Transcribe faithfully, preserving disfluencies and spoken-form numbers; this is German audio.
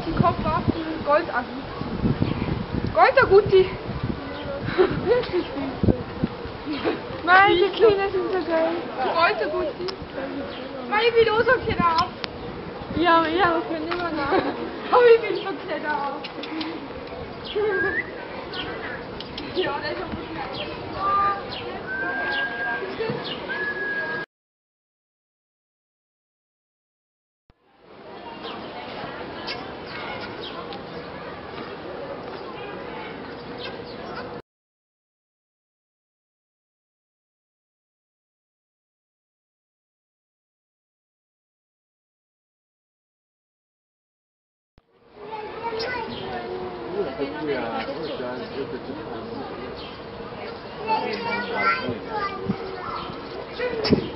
die Kopf ab, die Goldaguti. Goldaguti. Meine Kinder sind so geil. Goldaguti. Meine, ich will auch so kleiner ab. Ja, ja, wir können immer nach. Aber ich will schon kleiner ab. Ja, das ist schon gut. Ja,